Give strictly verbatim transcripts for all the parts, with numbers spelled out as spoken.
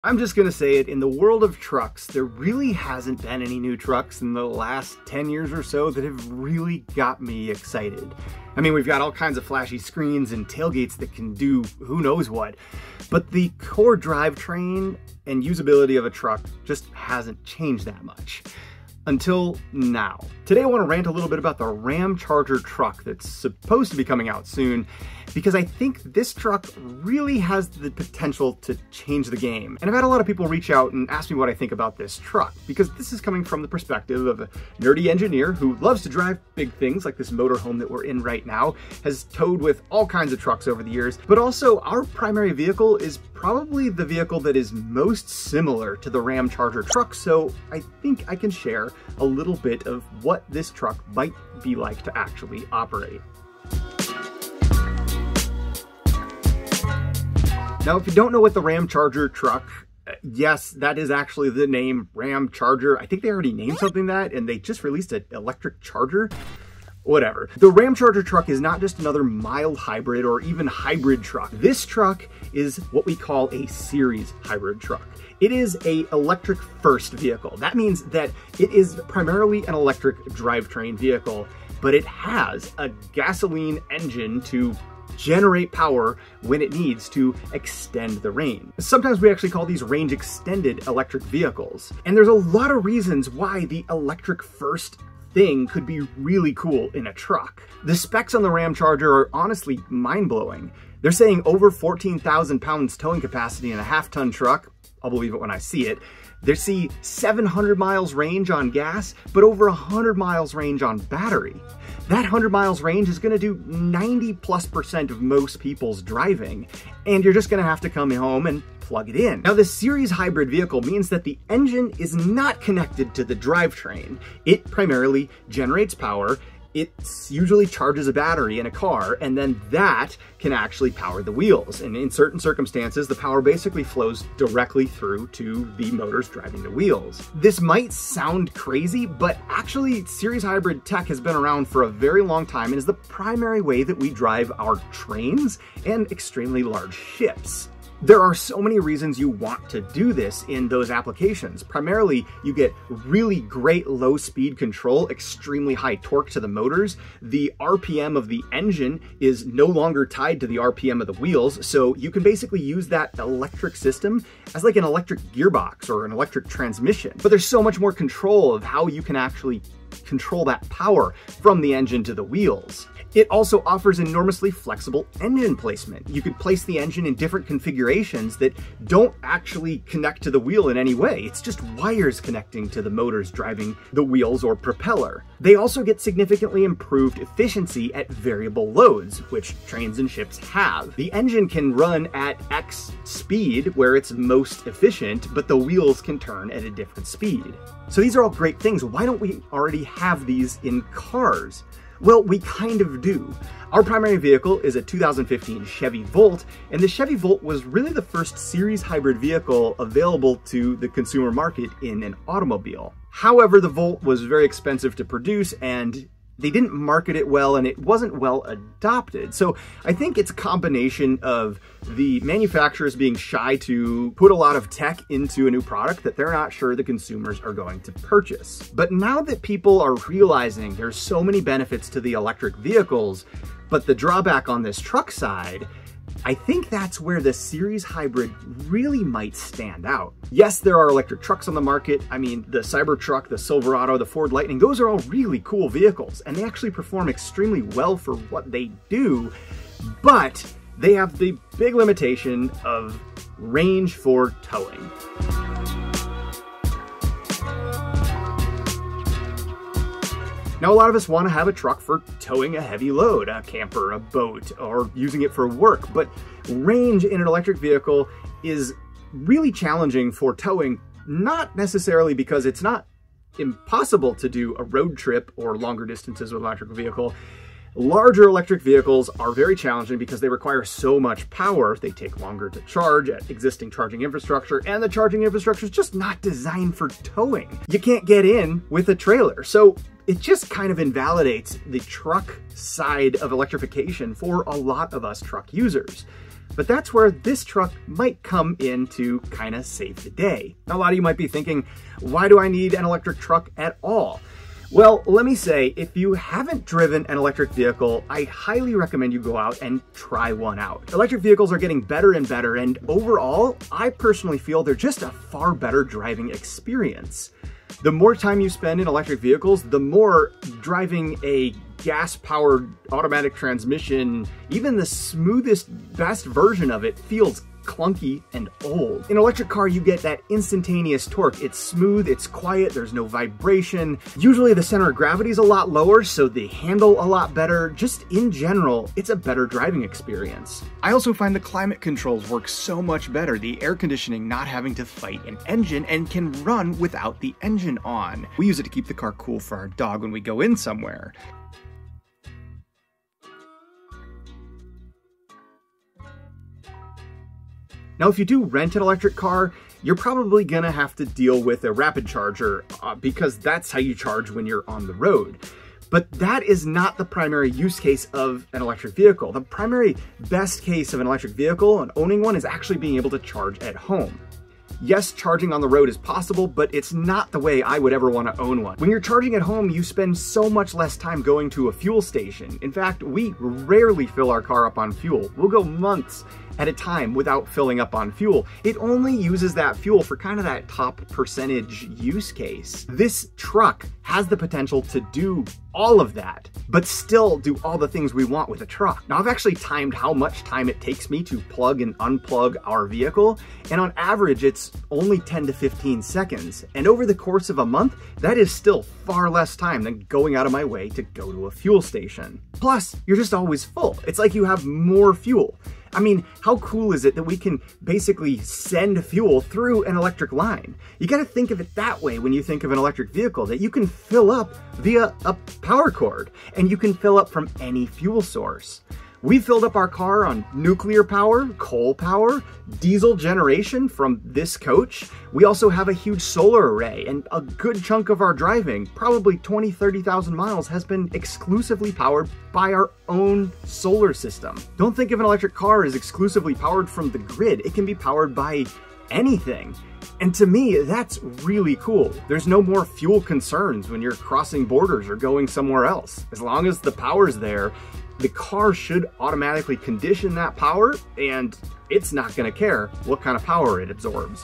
I'm just gonna say it, in the world of trucks, there really hasn't been any new trucks in the last ten years or so that have really got me excited. I mean, we've got all kinds of flashy screens and tailgates that can do who knows what, but the core drivetrain and usability of a truck just hasn't changed that much. Until now. Today I want to rant a little bit about the Ramcharger truck that's supposed to be coming out soon, because I think this truck really has the potential to change the game. And I've had a lot of people reach out and ask me what I think about this truck, because this is coming from the perspective of a nerdy engineer who loves to drive big things like this motorhome that we're in right now, has towed with all kinds of trucks over the years, but also our primary vehicle is probably the vehicle that is most similar to the Ramcharger truck, so I think I can share a little bit of what this truck might be like to actually operate. Now, if you don't know what the Ramcharger truck, yes, that is actually the name, Ramcharger. I think they already named something that, and they just released an electric charger. Whatever. The Ramcharger truck is not just another mild hybrid or even hybrid truck. This truck is what we call a series hybrid truck. It is a electric first vehicle. That means that it is primarily an electric drivetrain vehicle, but it has a gasoline engine to generate power when it needs to extend the range. Sometimes we actually call these range extended electric vehicles. And there's a lot of reasons why the electric first thing could be really cool in a truck. The specs on the Ramcharger are honestly mind-blowing. They're saying over fourteen thousand pounds towing capacity in a half-ton truck. I'll believe it when I see it. They see seven hundred miles range on gas, but over one hundred miles range on battery. That one hundred miles range is gonna do ninety plus percent of most people's driving, and you're just gonna have to come home and plug it in. Now, the series hybrid vehicle means that the engine is not connected to the drivetrain. It primarily generates power. It usually charges a battery in a car, and then that can actually power the wheels. And in certain circumstances, the power basically flows directly through to the motors driving the wheels. This might sound crazy, but actually series hybrid tech has been around for a very long time and is the primary way that we drive our trains and extremely large ships. There are so many reasons you want to do this in those applications. Primarily, you get really great low speed control, extremely high torque to the motors. The R P M of the engine is no longer tied to the R P M of the wheels, so you can basically use that electric system as like an electric gearbox or an electric transmission. But there's so much more control of how you can actually control that power from the engine to the wheels. It also offers enormously flexible engine placement. You could place the engine in different configurations that don't actually connect to the wheel in any way. It's just wires connecting to the motors driving the wheels or propeller. They also get significantly improved efficiency at variable loads, which trains and ships have. The engine can run at X speed where it's most efficient, but the wheels can turn at a different speed. So these are all great things. Why don't we already have these in cars? Well, we kind of do. Our primary vehicle is a two thousand fifteen Chevy Volt, and the Chevy Volt was really the first series hybrid vehicle available to the consumer market in an automobile. However, the Volt was very expensive to produce, and they didn't market it well, and it wasn't well adopted. So I think it's a combination of the manufacturers being shy to put a lot of tech into a new product that they're not sure the consumers are going to purchase. But now that people are realizing there's so many benefits to the electric vehicles, but the drawback on this truck side, I think that's where the series hybrid really might stand out. Yes, there are electric trucks on the market. I mean, the Cybertruck, the Silverado, the Ford Lightning, those are all really cool vehicles, and they actually perform extremely well for what they do, but they have the big limitation of range for towing. Now, a lot of us want to have a truck for towing a heavy load, a camper, a boat, or using it for work, but range in an electric vehicle is really challenging for towing, not necessarily because it's not impossible to do a road trip or longer distances with an electric vehicle. Larger electric vehicles are very challenging because they require so much power. They take longer to charge at existing charging infrastructure, and the charging infrastructure is just not designed for towing. You can't get in with a trailer. So it just kind of invalidates the truck side of electrification for a lot of us truck users. But that's where this truck might come in to kind of save the day. Now, a lot of you might be thinking, why do I need an electric truck at all? Well, let me say, if you haven't driven an electric vehicle, I highly recommend you go out and try one out. Electric vehicles are getting better and better, and overall, I personally feel they're just a far better driving experience. The more time you spend in electric vehicles, the more driving a gas-powered automatic transmission, even the smoothest, best version of it, feels clunky and old. In an electric car, you get that instantaneous torque. It's smooth, it's quiet, there's no vibration. Usually the center of gravity is a lot lower, so they handle a lot better. Just in general, it's a better driving experience. I also find the climate controls work so much better, the air conditioning not having to fight an engine and can run without the engine on. We use it to keep the car cool for our dog when we go in somewhere. Now, if you do rent an electric car, you're probably gonna have to deal with a rapid charger uh, because that's how you charge when you're on the road. But that is not the primary use case of an electric vehicle. The primary best case of an electric vehicle and owning one is actually being able to charge at home. Yes, charging on the road is possible, but it's not the way I would ever want to own one. When you're charging at home, you spend so much less time going to a fuel station. In fact, we rarely fill our car up on fuel. We'll go months at a time without filling up on fuel. It only uses that fuel for kind of that top percentage use case. This truck has the potential to do all of that, but still do all the things we want with a truck. Now, I've actually timed how much time it takes me to plug and unplug our vehicle, and on average, it's only ten to fifteen seconds. And over the course of a month, that is still far less time than going out of my way to go to a fuel station. Plus, you're just always full. It's like you have more fuel. I mean, how cool is it that we can basically send fuel through an electric line? You gotta think of it that way when you think of an electric vehicle, that you can fill up via a power cord, and you can fill up from any fuel source. We filled up our car on nuclear power, coal power, diesel generation from this coach. We also have a huge solar array, and a good chunk of our driving, probably twenty, thirty thousand miles, has been exclusively powered by our own solar system. Don't think of an electric car as exclusively powered from the grid. It can be powered by anything. And to me, that's really cool. There's no more fuel concerns when you're crossing borders or going somewhere else. As long as the power's there, the car should automatically condition that power, and it's not gonna care what kind of power it absorbs.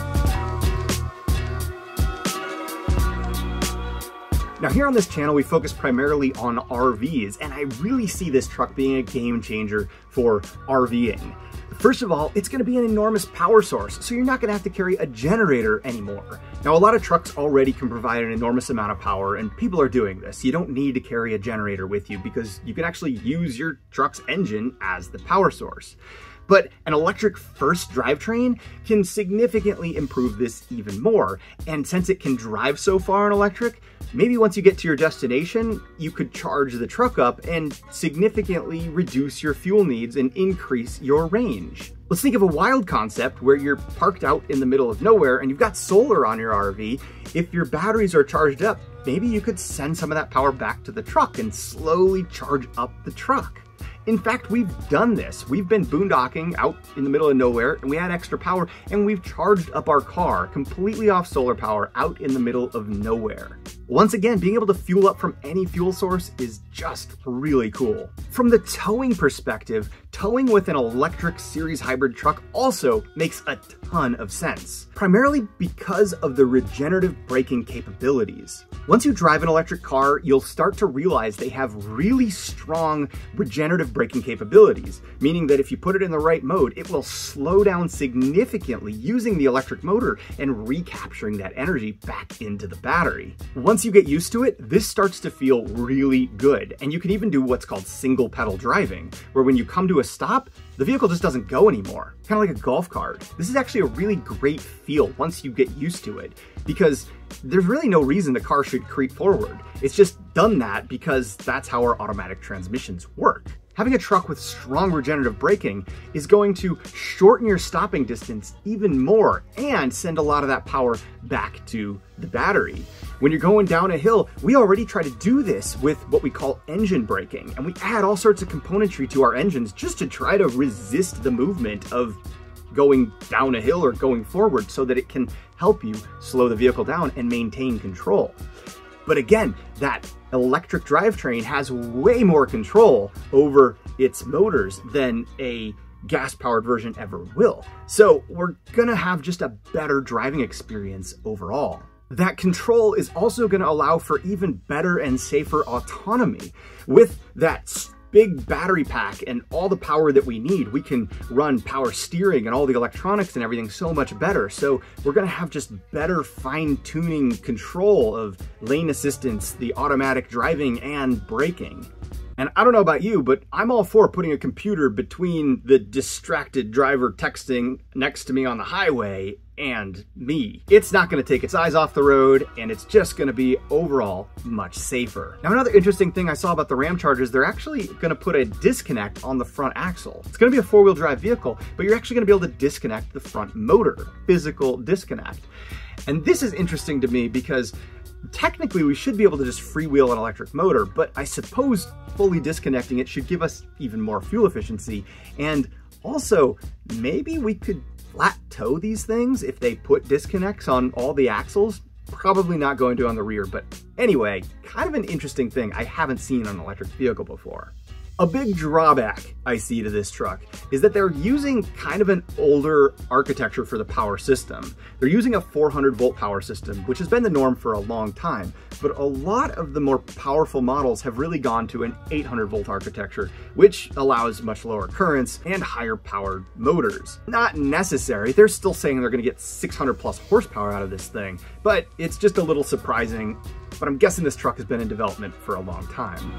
Now, here on this channel, we focus primarily on R Vs, and I really see this truck being a game changer for RVing. First of all, it's gonna be an enormous power source, so you're not gonna have to carry a generator anymore. Now, a lot of trucks already can provide an enormous amount of power, and people are doing this. You don't need to carry a generator with you because you can actually use your truck's engine as the power source. But an electric first drivetrain can significantly improve this even more. And since it can drive so far on electric, maybe once you get to your destination, you could charge the truck up and significantly reduce your fuel needs and increase your range. Let's think of a wild concept where you're parked out in the middle of nowhere and you've got solar on your R V. If your batteries are charged up, maybe you could send some of that power back to the truck and slowly charge up the truck. In fact, we've done this. We've been boondocking out in the middle of nowhere, and we had extra power, and we've charged up our car completely off solar power out in the middle of nowhere. Once again, being able to fuel up from any fuel source is just really cool. From the towing perspective, towing with an electric series hybrid truck also makes a ton of sense, primarily because of the regenerative braking capabilities. Once you drive an electric car, you'll start to realize they have really strong regenerative braking capabilities, meaning that if you put it in the right mode, it will slow down significantly using the electric motor and recapturing that energy back into the battery. Once you get used to it, this starts to feel really good, and you can even do what's called single pedal driving, where when you come to a stop, the vehicle just doesn't go anymore, kind of like a golf cart. This is actually a really great feel once you get used to it, because there's really no reason the car should creep forward. It's just done that because that's how our automatic transmissions work. Having a truck with strong regenerative braking is going to shorten your stopping distance even more and send a lot of that power back to the battery. When you're going down a hill, we already try to do this with what we call engine braking, and we add all sorts of componentry to our engines just to try to resist the movement of going down a hill or going forward so that it can help you slow the vehicle down and maintain control. But again, that electric drivetrain has way more control over its motors than a gas-powered version ever will. So we're gonna have just a better driving experience overall. That control is also going to allow for even better and safer autonomy. With that big battery pack and all the power that we need, we can run power steering and all the electronics and everything so much better. So we're going to have just better fine-tuning control of lane assistance, the automatic driving, and braking. And I don't know about you, but I'm all for putting a computer between the distracted driver texting next to me on the highway and me. It's not going to take its eyes off the road, and it's just going to be overall much safer. Now, another interesting thing I saw about the Ramcharger is they're actually going to put a disconnect on the front axle. It's going to be a four-wheel drive vehicle, but you're actually going to be able to disconnect the front motor, physical disconnect. And this is interesting to me because technically we should be able to just freewheel an electric motor, but I suppose fully disconnecting it should give us even more fuel efficiency. And also, maybe we could flat tow these things if they put disconnects on all the axles. Probably not going to on the rear, but anyway, kind of an interesting thing I haven't seen on an electric vehicle before. A big drawback I see to this truck is that they're using kind of an older architecture for the power system. They're using a four hundred volt power system, which has been the norm for a long time, but a lot of the more powerful models have really gone to an eight hundred volt architecture, which allows much lower currents and higher powered motors. Not necessary, they're still saying they're gonna get six hundred plus horsepower out of this thing, but it's just a little surprising, but I'm guessing this truck has been in development for a long time.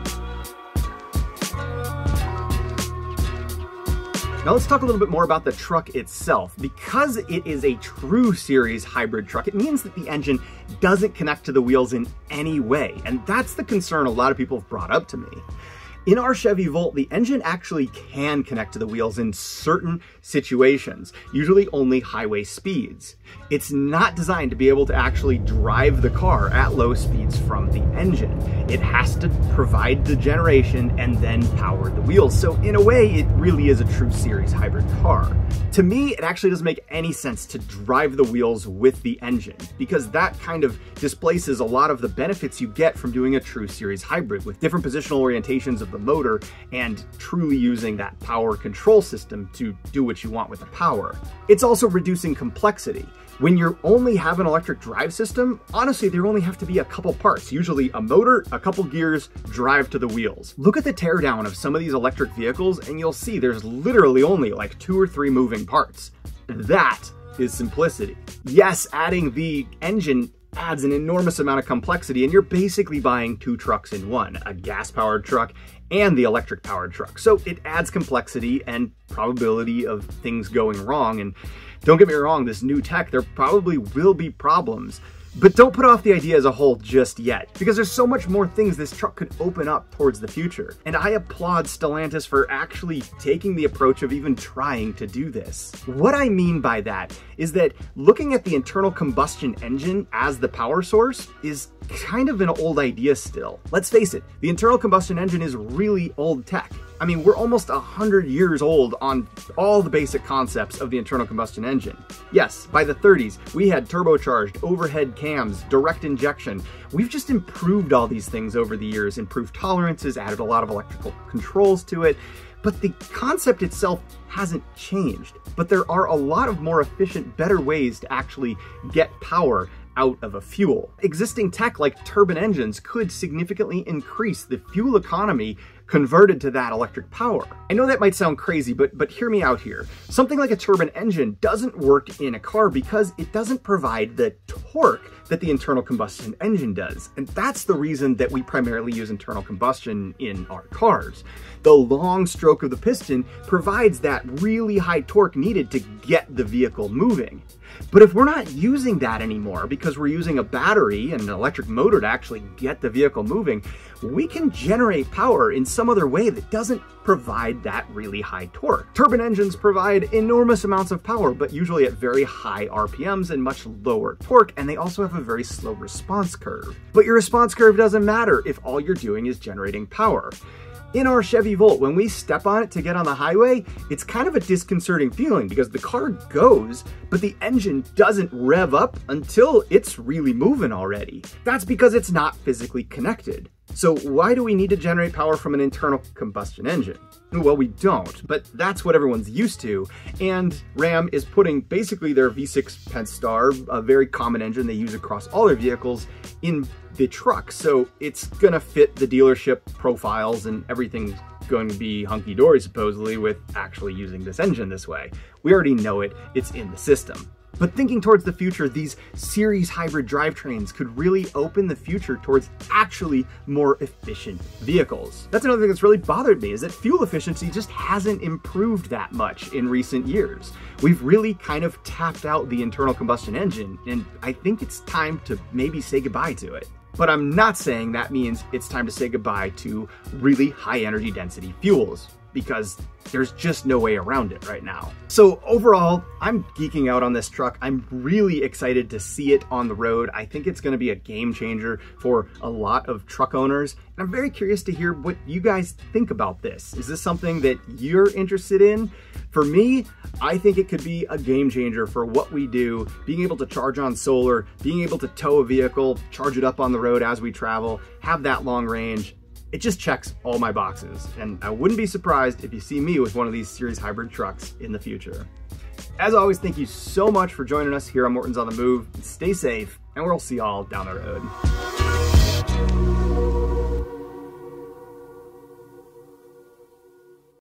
Now let's talk a little bit more about the truck itself. Because it is a true series hybrid truck, it means that the engine doesn't connect to the wheels in any way, and that's the concern a lot of people have brought up to me. In our Chevy Volt, the engine actually can connect to the wheels in certain situations, usually only highway speeds. It's not designed to be able to actually drive the car at low speeds from the engine. It has to provide the generation and then power the wheels. So in a way, it really is a true series hybrid car. To me, it actually doesn't make any sense to drive the wheels with the engine, because that kind of displaces a lot of the benefits you get from doing a true series hybrid with different positional orientations of the motor and truly using that power control system to do what you want with the power. It's also reducing complexity. When you only have an electric drive system, honestly, there only have to be a couple parts, usually a motor, a couple gears, drive to the wheels. Look at the teardown of some of these electric vehicles and you'll see there's literally only like two or three moving parts. That is simplicity. Yes, adding the engine adds an enormous amount of complexity, and you're basically buying two trucks in one, a gas-powered truck and the electric-powered truck. So it adds complexity and probability of things going wrong. And don't get me wrong, this new tech, there probably will be problems, but don't put off the idea as a whole just yet, because there's so much more things this truck could open up towards the future. And I applaud Stellantis for actually taking the approach of even trying to do this. What I mean by that is that looking at the internal combustion engine as the power source is kind of an old idea still. Let's face it, the internal combustion engine is really old tech. I mean, we're almost a hundred years old on all the basic concepts of the internal combustion engine. Yes, by the thirties, we had turbocharged overhead cams, direct injection. We've just improved all these things over the years, improved tolerances, added a lot of electrical controls to it, but the concept itself hasn't changed. But there are a lot of more efficient, better ways to actually get power out of a fuel. Existing tech like turbine engines could significantly increase the fuel economy converted to that electric power. I know that might sound crazy, but but hear me out here. Something like a turbine engine doesn't work in a car because it doesn't provide the torque that the internal combustion engine does. And that's the reason that we primarily use internal combustion in our cars. The long stroke of the piston provides that really high torque needed to get the vehicle moving. But if we're not using that anymore because we're using a battery and an electric motor to actually get the vehicle moving, we can generate power in some other way that doesn't provide that really high torque. Turbine engines provide enormous amounts of power, but usually at very high R P Ms and much lower torque, and they also have a very slow response curve. But your response curve doesn't matter if all you're doing is generating power. In our Chevy Volt, when we step on it to get on the highway, it's kind of a disconcerting feeling because the car goes, but the engine doesn't rev up until it's really moving already. That's because it's not physically connected. So why do we need to generate power from an internal combustion engine? Well, we don't, but that's what everyone's used to. And Ram is putting basically their V six Pentastar, a very common engine they use across all their vehicles, in the truck. So it's gonna fit the dealership profiles and everything's going to be hunky-dory supposedly with actually using this engine this way. We already know it, it's in the system. But thinking towards the future, these series hybrid drivetrains could really open the future towards actually more efficient vehicles. That's another thing that's really bothered me, is that fuel efficiency just hasn't improved that much in recent years. We've really kind of tapped out the internal combustion engine, and I think it's time to maybe say goodbye to it. But I'm not saying that means it's time to say goodbye to really high energy density fuels, because there's just no way around it right now. So overall, I'm geeking out on this truck. I'm really excited to see it on the road. I think it's gonna be a game changer for a lot of truck owners. And I'm very curious to hear what you guys think about this. Is this something that you're interested in? For me, I think it could be a game changer for what we do, being able to charge on solar, being able to tow a vehicle, charge it up on the road as we travel, have that long range. It just checks all my boxes, and I wouldn't be surprised if you see me with one of these series hybrid trucks in the future. As always, thank you so much for joining us here on Morton's on the Move. Stay safe, and we'll see y'all down the road.